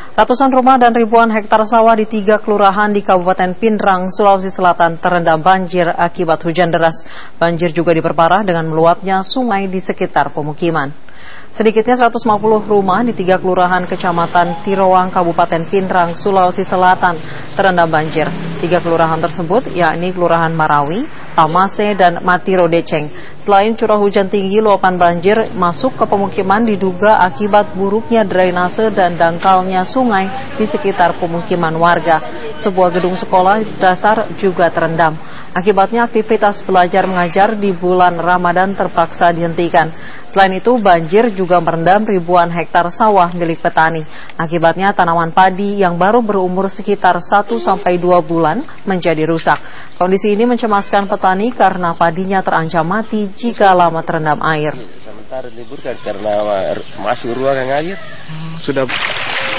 Ratusan rumah dan ribuan hektar sawah di 3 kelurahan di Kabupaten Pindrang, Sulawesi Selatan terendam banjir akibat hujan deras. Banjir juga diperparah dengan meluapnya sungai di sekitar pemukiman. Sedikitnya 150 rumah di 3 kelurahan Kecamatan Tiroang, Kabupaten Pindrang, Sulawesi Selatan terendam banjir. 3 kelurahan tersebut yakni Kelurahan Marawi, Tamase, dan Matiro Deceng. Selain curah hujan tinggi, luapan banjir masuk ke pemukiman diduga akibat buruknya drainase dan dangkalnya sungai di sekitar pemukiman warga. Sebuah gedung sekolah dasar juga terendam. Akibatnya aktivitas belajar mengajar di bulan Ramadan terpaksa dihentikan. Selain itu, banjir juga merendam ribuan hektar sawah milik petani. Akibatnya tanaman padi yang baru berumur sekitar 1-2 bulan menjadi rusak. Kondisi ini mencemaskan petani karena padinya terancam mati jika lama terendam air. Sementara liburkan karena masih ruangan air. Sudah